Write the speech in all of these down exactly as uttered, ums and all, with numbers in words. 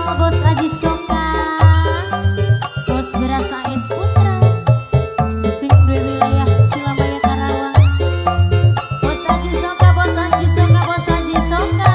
Bos Aji Soka, bos berasa es putra, sing duwe wilayah Surabaya Karawang. Bos Aji Soka, Bos Aji Soka, Bos Aji Soka.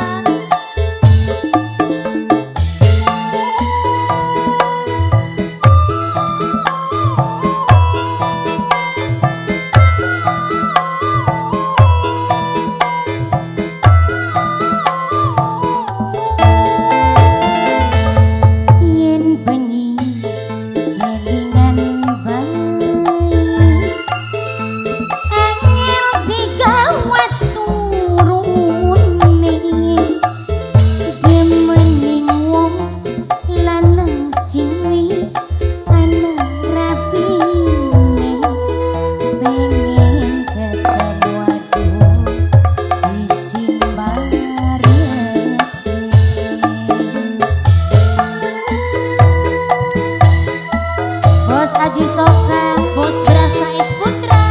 Bos Aji Soka, bos berasa es putra.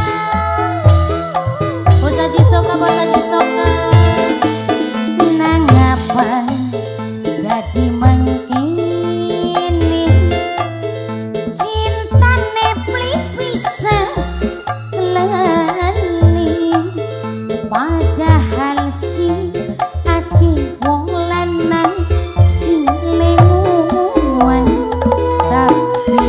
Bos Aji Soka, Bos Aji Soka. Nang apa dadi mangkene cintane plik bisa lali, padahal si akeh wong lanang sing lenguan tapi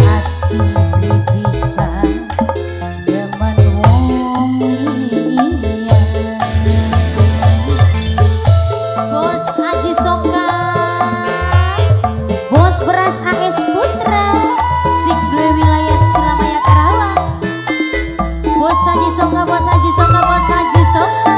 beras A S Putra, sing duwe wilayah Surabaya Karawang. Bos Aji Soka, Bos Aji Soka, Bos Aji Soka.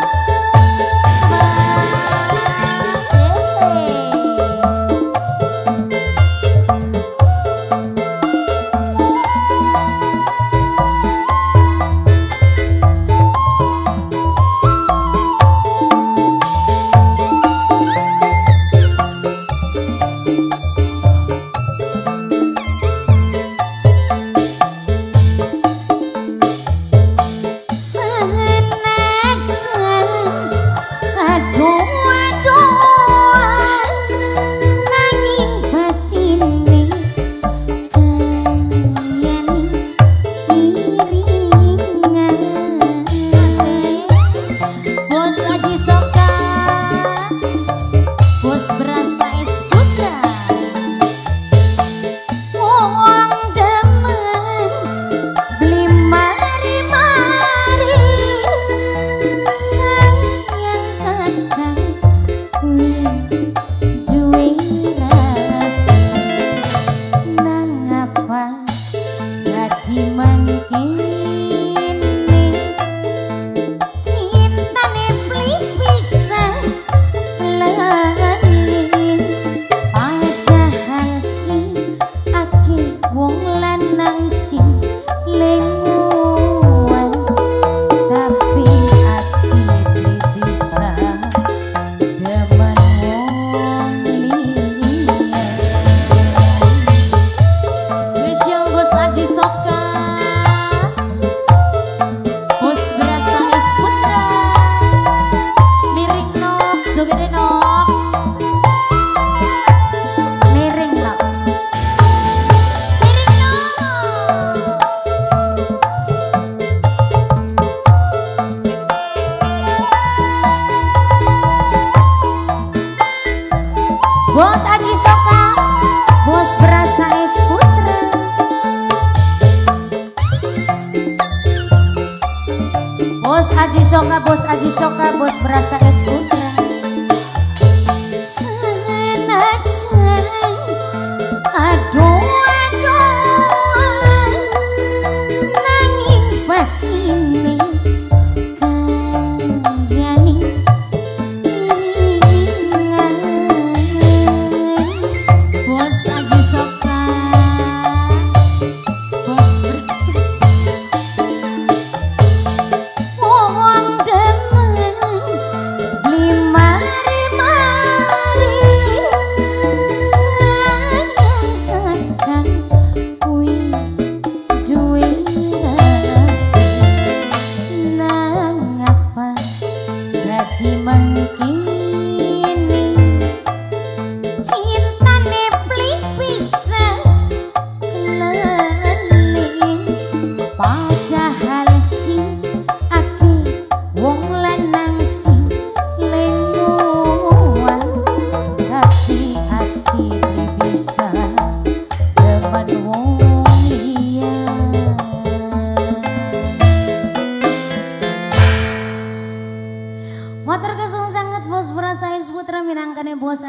Bos Aji Soka, bos berasa es putra. Bos Aji Soka, Bos Aji Soka, bos berasa es putra. Senajan aduh aduh nanging batine kayani iringan. Bos Aji Soka, bos berasa wong demen limari-mari sayang wis duwe nang apa dadi mangkene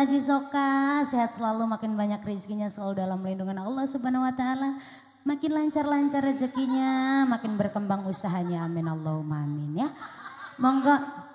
Haji Soka sehat selalu, makin banyak rezekinya selalu dalam lindungan Allah Subhanahu wa taala. Makin lancar-lancar rezekinya, makin berkembang usahanya. Amin Allahumma amin ya. Monggo